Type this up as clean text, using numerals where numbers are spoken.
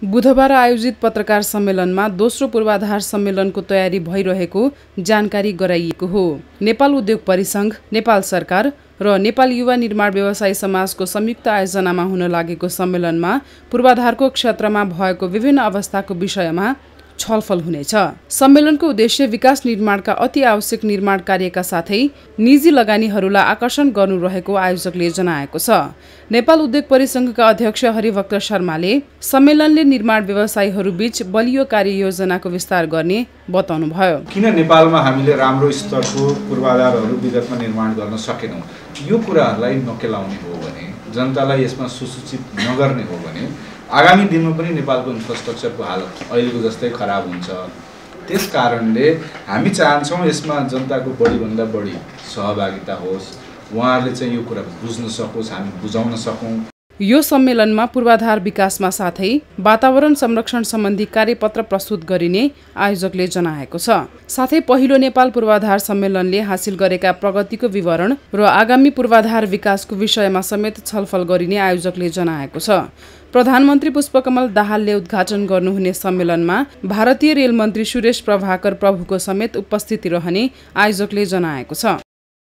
बुधबार आयोजित पत्रकार सम्मेलनमा दोस्रो पूर्वाधार सम्मेलनको तयारी भइरहेको जानकारी गराइएको हो। नेपाल उद्योग परिसंघ, नेपाल सरकार र नेपाल युवा निर्माण व्यवसायी समाजको संयुक्त आयोजनामा हुन लागेको सम्मेलनमा पूर्वाधारको क्षेत्रमा भएको विभिन्न अवस्थाको विषयमा छलफल हुनेछ। सम्मेलनको उद्देश्य विकास निर्माणका अति आवश्यक निर्माण कार्यका साथै निजी लगानीहरूलाई आकर्षण गर्नु रहेको आयोजकले जनाएको छ। नेपाल उद्योग परिसंघका अध्यक्ष हरिभक्त शर्माले सम्मेलनले निर्माण व्यवसायीहरूबीच बलियो कार्ययोजनाको विस्तार गर्ने बताउनुभयो। किन नेपालमा हामीले राम्रो स्तरको पूर्वाधारहरू विगतमा निर्माण गर्न सकेनौं, यो कुराहरूलाई नकेलाउने हो भने, जनतालाई यसमा सुसूचित नगर्ने हो भने आगामी दिनमा पनि नेपालको इन्फ्रास्ट्रक्चरको हालत अहिलेको जस्तै खराब हुन्छ। त्यस कारणले हामी चाहन्छौँ यसमा जनताको बढीभन्दा बढी सहभागिता होस्, उहाँहरूले चाहिँ यो कुरा बुझ्न सकोस्, हामी बुझाउन सकौँ। यो सम्मेलनमा पूर्वाधार विकासमा साथै वातावरण संरक्षण सम्बन्धी कार्यपत्र प्रस्तुत गरिने आयोजकले जनाएको छ। साथै पहिलो नेपाल पूर्वाधार सम्मेलनले हासिल गरेका प्रगतिको विवरण र आगामी पूर्वाधार विकासको विषयमा समेत छलफल गरिने आयोजकले जनाएको छ। प्रधानमन्त्री पुष्पकमल दाहालले उद्घाटन गर्नुहुने सम्मेलनमा भारतीय रेल मन्त्री सुरेश प्रभाकर प्रभुको समेत उपस्थिति रहने आयोजकले जनाएको छ।